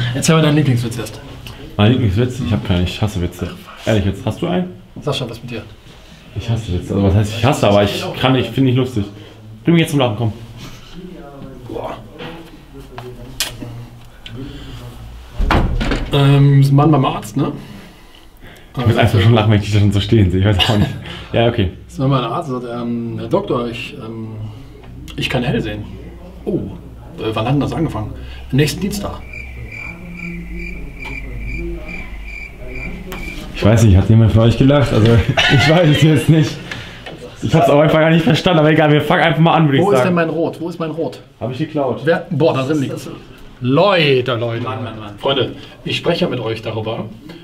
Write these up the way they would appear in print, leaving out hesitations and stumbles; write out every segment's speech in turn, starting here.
Erzähl mal deinen Lieblingswitz erst. Mein Lieblingswitz? Ich habe keinen, ich hasse Witze. Ehrlich jetzt, hast du einen? Sascha, was mit dir? Ich hasse Witze, also was heißt ich hasse, aber ich finde nicht lustig. Bring mich jetzt zum Lachen, komm. Boah. Ist ein Mann beim Arzt, ne? Ich muss einfach schon lachen, wenn ich dich da schon so stehen sehe, ich weiß auch nicht. Ja, okay. Ist ein Mann beim Arzt und sagt, Herr Doktor, ich kann hell sehen. Oh, wann hat denn das angefangen? Nächsten Dienstag. Ich weiß nicht, hat jemand von euch gelacht? Also, ich weiß es jetzt nicht. Ich hab's auch einfach gar nicht verstanden, aber egal, wir fangen einfach mal an, würde ich sagen. Wo ist denn mein Rot? Wo ist mein Rot? Hab ich geklaut. Boah, da drin liegt es. Leute. Mann. Freunde, ich spreche ja mit euch darüber,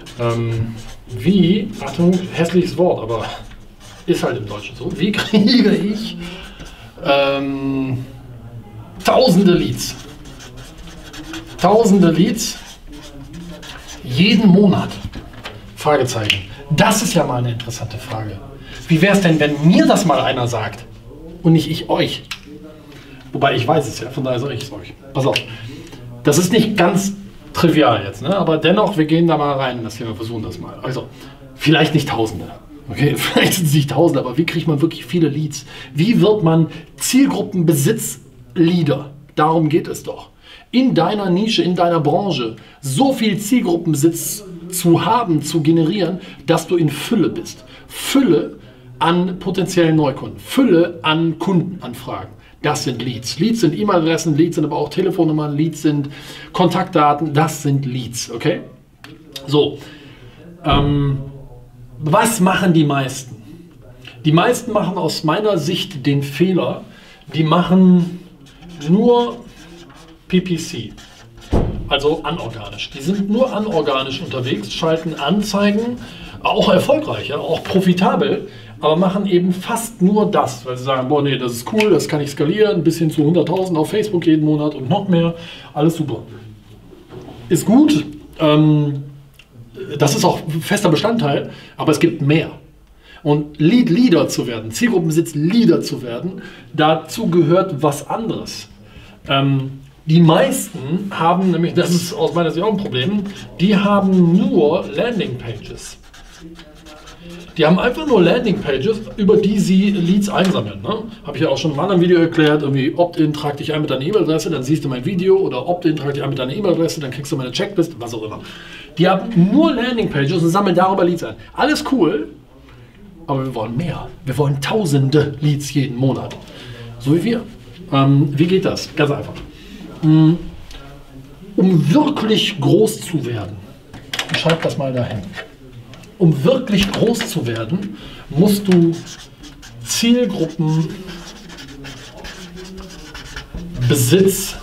wie, Achtung, hässliches Wort, aber ist halt im Deutschen so, wie kriege ich tausende Leads jeden Monat? Fragezeichen. Das ist ja mal eine interessante Frage. Wie wäre es denn, wenn mir das mal einer sagt und nicht ich euch? Wobei ich weiß es ja, von daher sage ich es euch. Pass auf. Das ist nicht ganz trivial jetzt, ne? Aber dennoch, wir gehen da mal rein in das Thema, versuchen das mal. Also, vielleicht nicht Tausende. Okay, vielleicht sind es nicht Tausende, aber wie kriegt man wirklich viele Leads? Wie wird man Zielgruppenbesitz-Leader? Darum geht es doch. In deiner Nische, in deiner Branche so viel Zielgruppenbesitz zu haben, zu generieren, dass du in Fülle bist. Fülle an potenziellen Neukunden, Fülle an Kundenanfragen. Das sind Leads. Leads sind E-Mail-Adressen, Leads sind aber auch Telefonnummern, Leads sind Kontaktdaten, das sind Leads, okay? So, was machen die meisten? Die meisten machen aus meiner Sicht den Fehler, die machen nur PPC, also anorganisch. Die sind nur anorganisch unterwegs, schalten Anzeigen, auch erfolgreich, ja, auch profitabel, aber machen eben fast nur das, weil sie sagen, boah, nee, das ist cool, das kann ich skalieren, bis hin zu 100.000 auf Facebook jeden Monat und noch mehr, alles super. Ist gut, das ist auch fester Bestandteil, aber es gibt mehr. Und Leader zu werden, Zielgruppenbesitz-Leader zu werden, dazu gehört was anderes. Die meisten haben nämlich, das ist aus meiner Sicht auch ein Problem, die haben nur Landingpages. Die haben einfach nur Landingpages, über die sie Leads einsammeln. Ne? Habe ich ja auch schon in einem anderen Video erklärt, irgendwie Opt-in, trag dich ein mit deiner E-Mail-Adresse, dann siehst du mein Video, oder Opt-in, trag dich ein mit deiner E-Mail-Adresse, dann kriegst du meine Checklist, was auch immer. Die haben nur Landingpages und sammeln darüber Leads ein. Alles cool, aber wir wollen mehr. Wir wollen tausende Leads jeden Monat. So wie wir. Wie geht das? Ganz einfach. Um wirklich groß zu werden, schreib das mal dahin. Um wirklich groß zu werden, musst du Zielgruppenbesitz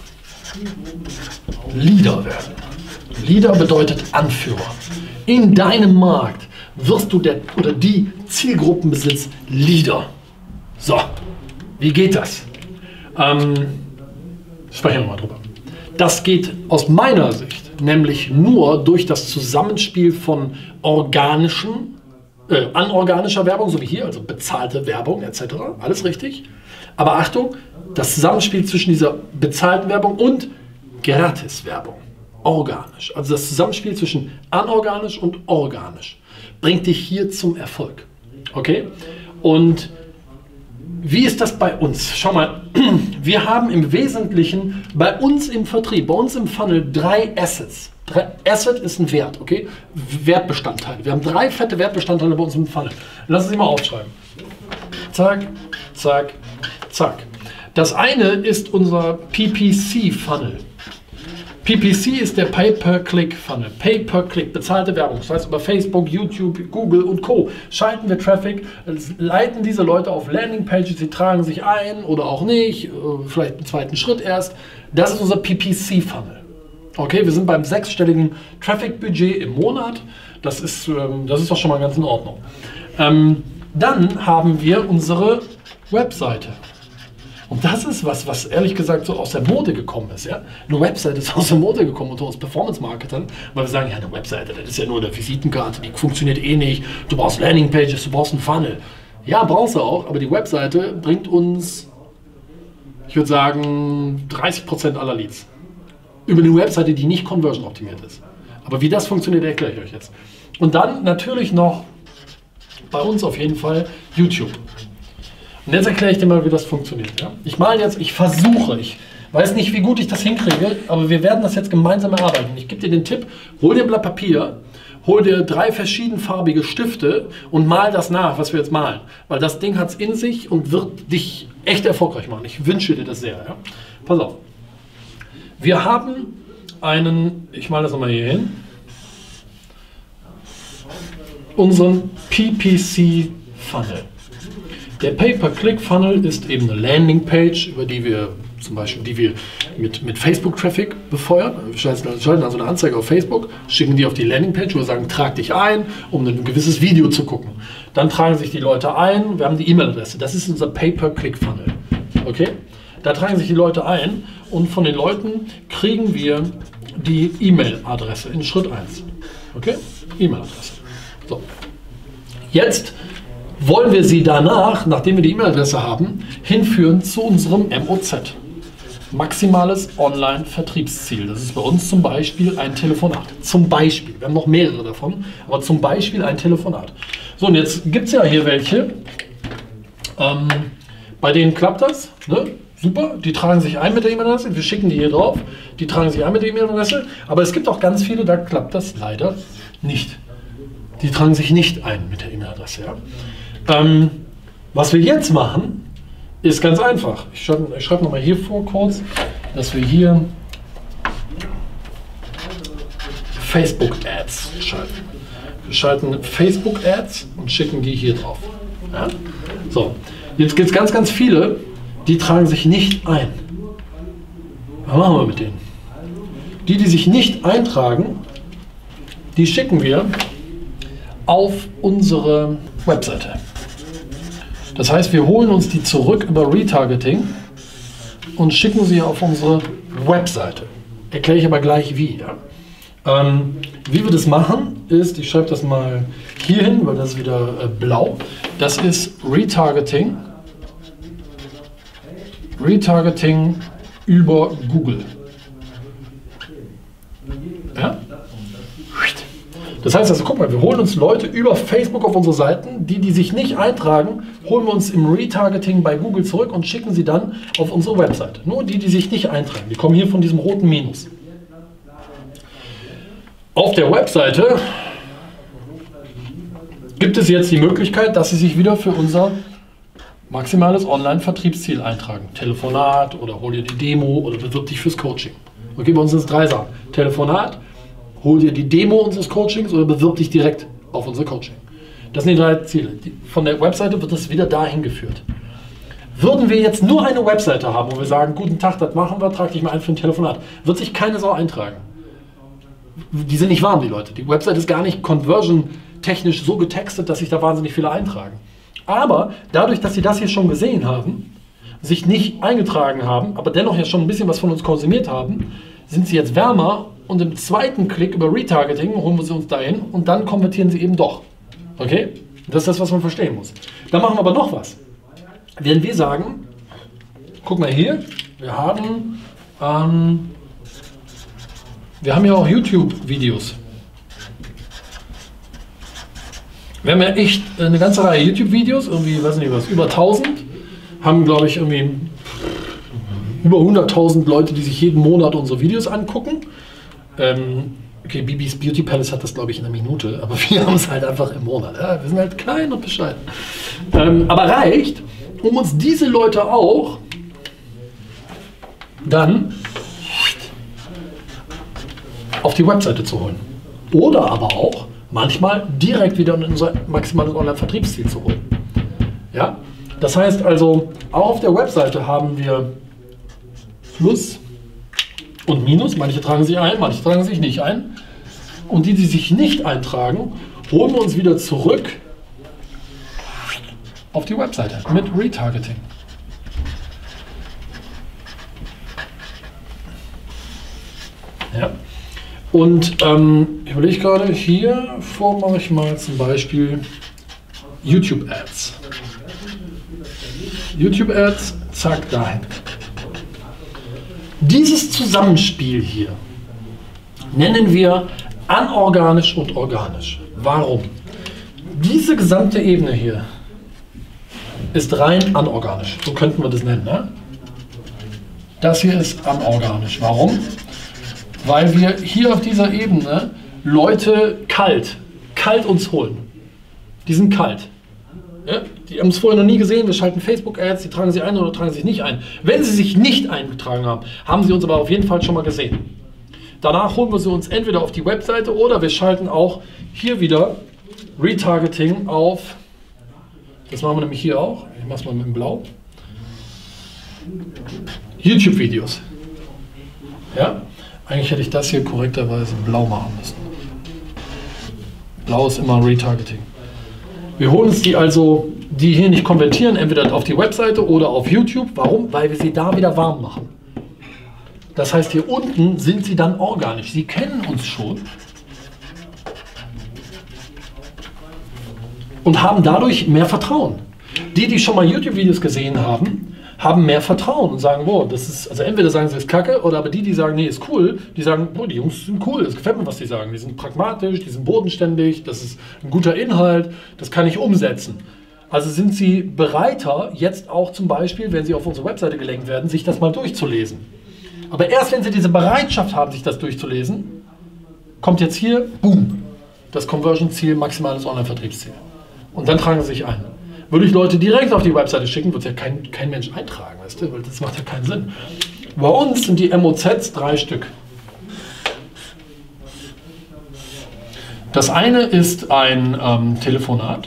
Leader werden. Leader bedeutet Anführer. In deinem Markt wirst du der oder die Zielgruppenbesitz Leader. So, wie geht das? Sprechen wir mal drüber. Das geht aus meiner Sicht nämlich nur durch das Zusammenspiel von anorganischer Werbung, so wie hier, also bezahlte Werbung etc. Alles richtig. Aber Achtung, das Zusammenspiel zwischen dieser bezahlten Werbung und Gratiswerbung, organisch. Also das Zusammenspiel zwischen anorganisch und organisch bringt dich hier zum Erfolg. Okay? Und wie ist das bei uns? Schau mal, wir haben im Wesentlichen bei uns im Vertrieb, bei uns im Funnel 3 Assets. Asset ist ein Wert, okay? Wertbestandteile. Wir haben 3 fette Wertbestandteile bei uns im Funnel. Lass uns sie mal aufschreiben. Zack, zack, zack. Das eine ist unser PPC-Funnel. PPC ist der Pay-per-Click-Funnel. Pay-per-Click, bezahlte Werbung. Das heißt, über Facebook, YouTube, Google und Co. schalten wir Traffic, leiten diese Leute auf Landingpages, sie tragen sich ein oder auch nicht, vielleicht im zweiten Schritt erst. Das ist unser PPC-Funnel. Okay, wir sind beim 6-stelligen Traffic-Budget im Monat. Das ist doch schon mal ganz in Ordnung. Dann haben wir unsere Webseite. Und das ist was ehrlich gesagt so aus der Mode gekommen ist. Ja? Eine Webseite ist aus der Mode gekommen unter uns Performance-Marketern, weil wir sagen, ja, eine Webseite, das ist ja nur eine Visitenkarte, die funktioniert eh nicht. Du brauchst Landingpages, du brauchst einen Funnel. Ja, brauchst du auch, aber die Webseite bringt uns, ich würde sagen, 30% aller Leads. über eine Webseite, die nicht conversion optimiert ist. Aber wie das funktioniert, erkläre ich euch jetzt. Und dann natürlich noch bei uns auf jeden Fall YouTube. Und jetzt erkläre ich dir mal, wie das funktioniert. Ja? Ich weiß nicht, wie gut ich das hinkriege, aber wir werden das jetzt gemeinsam erarbeiten. Ich gebe dir den Tipp, hol dir ein Blatt Papier, hol dir 3 verschiedenfarbige Stifte und mal das nach, was wir jetzt malen. Weil das Ding hat es in sich und wird dich echt erfolgreich machen. Ich wünsche dir das sehr. Ja? Pass auf. Wir haben einen, ich male das nochmal hier hin, unseren PPC-Funnel. Der Pay-per-Click-Funnel ist eben eine Landingpage, über die wir zum Beispiel mit Facebook-Traffic befeuern. Wir schalten also eine Anzeige auf Facebook, schicken die auf die Landingpage, wo wir sagen, trag dich ein, um ein gewisses Video zu gucken. Dann tragen sich die Leute ein, wir haben die E-Mail-Adresse. Das ist unser Pay-per-Click-Funnel. Okay? Da tragen sich die Leute ein und von den Leuten kriegen wir die E-Mail-Adresse in Schritt 1. Okay? E-Mail-Adresse. So. Jetzt wollen wir sie danach, nachdem wir die E-Mail-Adresse haben, hinführen zu unserem MOZ. Maximales Online-Vertriebsziel. Das ist bei uns zum Beispiel ein Telefonat. Zum Beispiel. Wir haben noch mehrere davon, aber zum Beispiel ein Telefonat. So, und jetzt gibt es ja hier welche, bei denen klappt das. Ne? Super, die tragen sich ein mit der E-Mail-Adresse. Wir schicken die hier drauf. Die tragen sich ein mit der E-Mail-Adresse. Aber es gibt auch ganz viele, da klappt das leider nicht. Die tragen sich nicht ein mit der E-Mail-Adresse. Ja? Was wir jetzt machen, ist ganz einfach. Ich schreibe nochmal hier vor kurz, dass wir hier Facebook-Ads schalten. Wir schalten Facebook-Ads und schicken die hier drauf. Ja? So, jetzt gibt es ganz, ganz viele, die tragen sich nicht ein. Was machen wir mit denen? Die sich nicht eintragen, die schicken wir auf unsere Webseite. Das heißt, wir holen uns die zurück über Retargeting und schicken sie auf unsere Webseite. Erkläre ich aber gleich wie. Ja? Wie wir das machen, ist, ich schreibe das mal hier hin, weil das ist wieder blau. Das ist Retargeting. Retargeting über Google. Ja? Das heißt also, guck mal, wir holen uns Leute über Facebook auf unsere Seiten, die sich nicht eintragen, holen wir uns im Retargeting bei Google zurück und schicken sie dann auf unsere Webseite. Nur die sich nicht eintragen, die kommen hier von diesem roten Minus. Auf der Webseite gibt es jetzt die Möglichkeit, dass sie sich wieder für unser maximales Online-Vertriebsziel eintragen. Telefonat oder hol dir die Demo oder bewirb dich fürs Coaching. Okay, bei uns sind es 3 Sachen. Telefonat, hol dir die Demo unseres Coachings oder bewirb dich direkt auf unser Coaching. Das sind die 3 Ziele. Von der Webseite wird das wieder dahin geführt. Würden wir jetzt nur eine Webseite haben, wo wir sagen, guten Tag, das machen wir, trag dich mal ein für ein Telefonat, wird sich keine Sau eintragen. Die sind nicht warm, die Leute. Die Webseite ist gar nicht conversion-technisch so getextet, dass sich da wahnsinnig viele eintragen. Aber dadurch, dass sie das hier schon gesehen haben, sich nicht eingetragen haben, aber dennoch ja schon ein bisschen was von uns konsumiert haben, sind sie jetzt wärmer und im zweiten Klick über Retargeting holen wir sie uns dahin und dann konvertieren sie eben doch. Okay? Das ist das, was man verstehen muss. Dann machen wir aber noch was. Wenn wir sagen, guck mal hier, wir haben ja auch YouTube-Videos. Wir haben ja echt eine ganze Reihe YouTube-Videos, irgendwie, weiß nicht was, über 1000. Haben, glaube ich, irgendwie über 100.000 Leute, die sich jeden Monat unsere Videos angucken. Okay, Bibis Beauty Palace hat das, glaube ich, in einer Minute, aber wir haben es halt einfach im Monat. Ja, wir sind halt klein und bescheiden. Aber reicht, um uns diese Leute auch dann auf die Webseite zu holen. Oder aber auch manchmal direkt wieder in unser maximales Online-Vertriebsziel zu holen. Ja? Das heißt also, auch auf der Webseite haben wir Plus und Minus. Manche tragen sich ein, manche tragen sich nicht ein. Und die sich nicht eintragen, holen wir uns wieder zurück auf die Webseite mit Retargeting. Ja. Und ich überlege gerade, hier mache ich mal zum Beispiel YouTube-Ads. YouTube-Ads, zack, dahin. Dieses Zusammenspiel hier nennen wir anorganisch und organisch. Warum? Diese gesamte Ebene hier ist rein anorganisch. So könnten wir das nennen. Ne? Das hier ist anorganisch. Warum? Weil wir hier auf dieser Ebene Leute kalt uns holen. Die sind kalt. Ja? Die haben es vorher noch nie gesehen. Wir schalten Facebook-Ads, die tragen sie ein oder tragen sich nicht ein. Wenn sie sich nicht eingetragen haben, haben sie uns aber auf jeden Fall schon mal gesehen. Danach holen wir sie uns entweder auf die Webseite oder wir schalten auch hier wieder Retargeting auf. Das machen wir nämlich hier auch. Ich mache es mal mit dem Blau. YouTube-Videos. Ja? Eigentlich hätte ich das hier korrekterweise blau machen müssen. Blau ist immer Retargeting. Wir holen uns die also, die hier nicht konvertieren, entweder auf die Webseite oder auf YouTube. Warum? Weil wir sie da wieder warm machen. Das heißt, hier unten sind sie dann organisch. Sie kennen uns schon und haben dadurch mehr Vertrauen. Die schon mal YouTube-Videos gesehen haben, haben mehr Vertrauen und sagen, boah, das ist, also entweder sagen sie, ist kacke, oder aber die sagen, nee, ist cool, die sagen, boah, die Jungs sind cool, das gefällt mir, was die sagen. Die sind pragmatisch, die sind bodenständig, das ist ein guter Inhalt, das kann ich umsetzen. Also sind sie bereiter, jetzt auch zum Beispiel, wenn sie auf unsere Webseite gelenkt werden, sich das mal durchzulesen. Aber erst wenn sie diese Bereitschaft haben, sich das durchzulesen, kommt jetzt hier, boom, das Conversion-Ziel, maximales Online-Vertriebsziel. Und dann tragen sie sich ein. Würde ich Leute direkt auf die Webseite schicken, wird ja kein Mensch eintragen, weißt du? Weil das macht ja keinen Sinn. Bei uns sind die MOZs 3 Stück. Das eine ist ein Telefonat.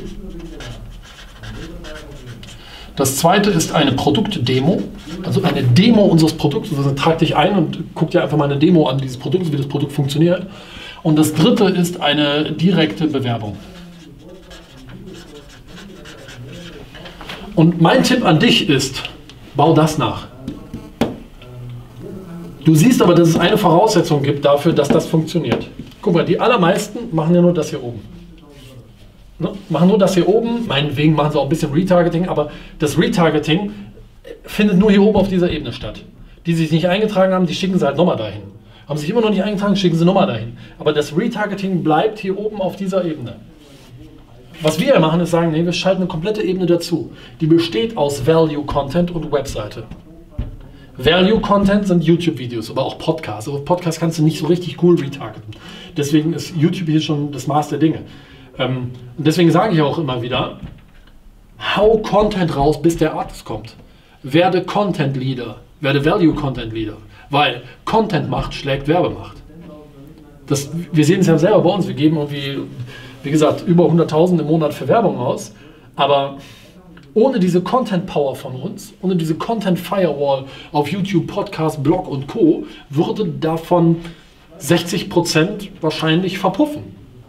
Das zweite ist eine Produktdemo, also eine Demo unseres Produkts. Also trag dich ein und guck dir einfach mal eine Demo an dieses Produkt, wie das Produkt funktioniert. Und das dritte ist eine direkte Bewerbung. Und mein Tipp an dich ist, bau das nach. Du siehst aber, dass es eine Voraussetzung gibt dafür, dass das funktioniert. Guck mal, die allermeisten machen ja nur das hier oben. Ne? Machen nur das hier oben, meinetwegen machen sie auch ein bisschen Retargeting, aber das Retargeting findet nur hier oben auf dieser Ebene statt. Die sich nicht eingetragen haben, die schicken sie halt nochmal dahin. Haben sich immer noch nicht eingetragen, schicken sie nochmal dahin. Aber das Retargeting bleibt hier oben auf dieser Ebene. Was wir machen, ist sagen, nee, wir schalten eine komplette Ebene dazu. Die besteht aus Value-Content und Webseite. Value-Content sind YouTube-Videos, aber auch Podcasts. Aber Podcasts kannst du nicht so richtig cool retargeten. Deswegen ist YouTube hier schon das Maß der Dinge. Und deswegen sage ich auch immer wieder, hau Content raus, bis der Artist kommt. Werde Content-Leader, werde Value-Content-Leader. Weil Content-Macht schlägt Werbemacht. Wir sehen es ja selber bei uns. Wir geben irgendwie, wie gesagt, über 100.000 im Monat für Werbung aus. Aber ohne diese Content-Power von uns, ohne diese Content-Firewall auf YouTube, Podcast, Blog und Co. würde davon 60% wahrscheinlich verpuffen.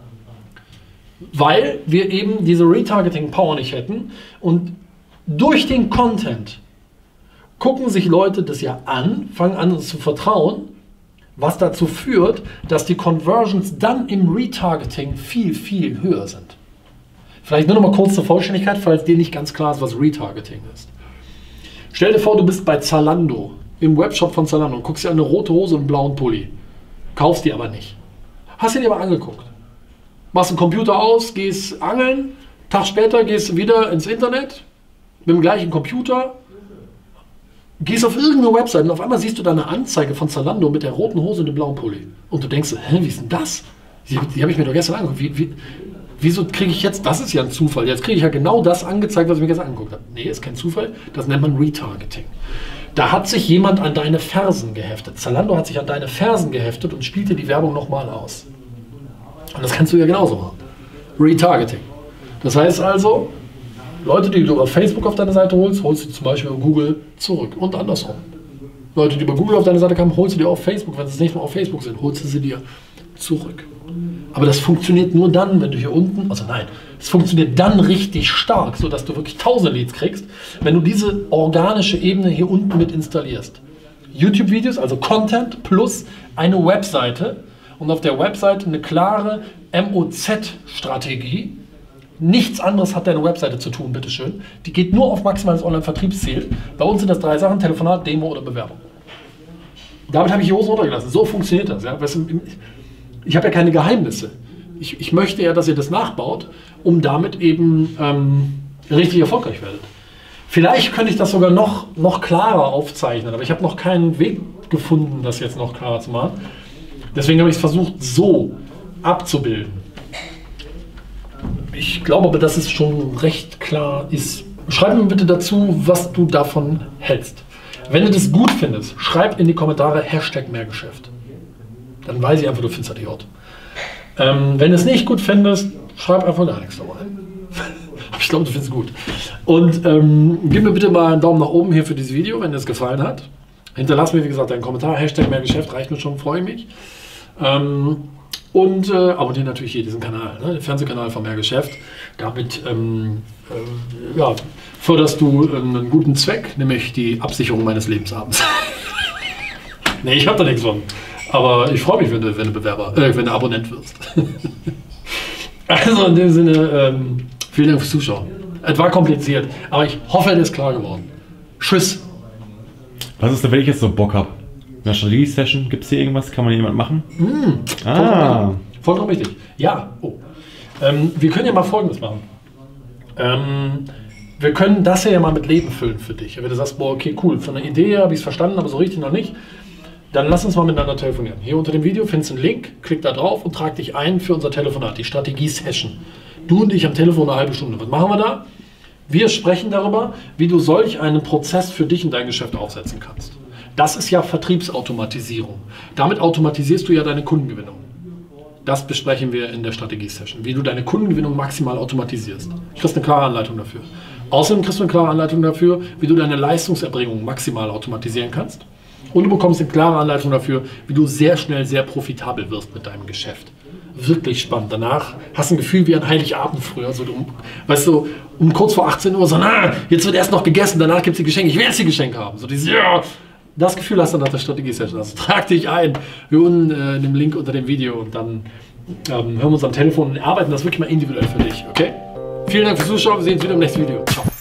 Weil wir eben diese Retargeting-Power nicht hätten. Und durch den Content gucken sich Leute das ja an, fangen an uns zu vertrauen, was dazu führt, dass die Conversions dann im Retargeting viel, viel höher sind. Vielleicht nur noch mal kurz zur Vollständigkeit, falls dir nicht ganz klar ist, was Retargeting ist. Stell dir vor, du bist bei Zalando, im Webshop von Zalando und guckst dir eine rote Hose und einen blauen Pulli. Kaufst die aber nicht. Hast ihn dir aber angeguckt. Machst den Computer aus, gehst angeln, Tag später gehst du wieder ins Internet, mit dem gleichen Computer, gehst auf irgendeine Website und auf einmal siehst du da eine Anzeige von Zalando mit der roten Hose und dem blauen Pulli. Und du denkst, hä, wie ist denn das? Die habe ich mir doch gestern angeguckt. Wieso kriege ich jetzt, das ist ja ein Zufall, jetzt kriege ich ja genau das angezeigt, was ich mir gestern angeguckt habe. Nee, ist kein Zufall, das nennt man Retargeting. Da hat sich jemand an deine Fersen geheftet. Zalando hat sich an deine Fersen geheftet und spielte die Werbung nochmal aus. Und das kannst du ja genauso machen. Retargeting. Das heißt also, Leute, die du auf Facebook auf deine Seite holst, holst du zum Beispiel auf Google zurück und andersrum. Leute, die über Google auf deine Seite kamen, holst du dir auf Facebook, wenn sie das nächste Mal auf Facebook sind, holst du sie dir zurück. Aber das funktioniert nur dann, wenn du hier unten, also nein, es funktioniert dann richtig stark, sodass du wirklich 1000 Leads kriegst, wenn du diese organische Ebene hier unten mit installierst. YouTube-Videos, also Content plus eine Webseite und auf der Webseite eine klare MOZ-Strategie. Nichts anderes hat deine Webseite zu tun, bitteschön. Die geht nur auf maximales Online-Vertriebsziel. Bei uns sind das 3 Sachen: Telefonat, Demo oder Bewerbung. damit habe ich die Hosen runtergelassen. So funktioniert das. Ja? Ich habe ja keine Geheimnisse. Ich möchte ja, dass ihr das nachbaut, um damit eben richtig erfolgreich werdet. Vielleicht könnte ich das sogar noch klarer aufzeichnen, aber ich habe noch keinen Weg gefunden, das jetzt noch klarer zu machen. Deswegen habe ich es versucht, so abzubilden. Ich glaube aber, dass es schon recht klar ist. Schreib mir bitte dazu, was du davon hältst. Wenn du das gut findest, schreib in die Kommentare #Mehrgeschäft. Dann weiß ich einfach, du findest das Idiot. Wenn du es nicht gut findest, schreib einfach gar nichts dabei. Ich glaube, du findest es gut. Und gib mir bitte mal einen Daumen nach oben hier für dieses Video, wenn dir es gefallen hat. Hinterlass mir, wie gesagt, deinen Kommentar. #Mehrgeschäft reicht mir schon, freue mich. Und abonniere natürlich hier diesen Kanal, ne, den Fernsehkanal von Mehrgeschäft. Damit ja, förderst du einen guten Zweck, nämlich die Absicherung meines Lebensabends. Nee, ich habe da nichts von. Aber ich freue mich, wenn du Abonnent wirst. Also in dem Sinne, vielen Dank fürs Zuschauen. Es war kompliziert, aber ich hoffe, es ist klar geworden. Tschüss. Was ist denn, wenn ich jetzt so Bock habe? In der Strategie-Session, gibt es hier irgendwas? Kann man jemand machen? Vollkommen richtig. Ja, wir können ja mal Folgendes machen. Wir können das ja mal mit Leben füllen für dich. Wenn du sagst, boah, okay, cool, von der Idee her habe ich es verstanden, aber so richtig noch nicht, dann lass uns mal miteinander telefonieren. Hier unter dem Video findest du einen Link, klick da drauf und trag dich ein für unser Telefonat, die Strategie-Session. Du und ich am Telefon eine halbe Stunde. Was machen wir da? Wir sprechen darüber, wie du solch einen Prozess für dich in dein Geschäft aufsetzen kannst. Das ist ja Vertriebsautomatisierung. Damit automatisierst du ja deine Kundengewinnung. Das besprechen wir in der Strategie-Session, wie du deine Kundengewinnung maximal automatisierst. Du kriegst eine klare Anleitung dafür. Außerdem kriegst du eine klare Anleitung dafür, wie du deine Leistungserbringung maximal automatisieren kannst. Und du bekommst eine klare Anleitung dafür, wie du sehr schnell sehr profitabel wirst mit deinem Geschäft. Wirklich spannend. Danach hast du ein Gefühl wie an Heiligabend früher. So, weißt du, um kurz vor 18 Uhr so, jetzt wird erst noch gegessen, danach gibt es die Geschenke. Ich will jetzt die Geschenke haben. So dieses, ja, das Gefühl hast du nach der Strategie-Session. Also trag dich ein, hier unten in dem Link unter dem Video und dann hören wir uns am Telefon und arbeiten das wirklich mal individuell für dich. Okay? Vielen Dank fürs Zuschauen. Wir sehen uns wieder im nächsten Video. Ciao.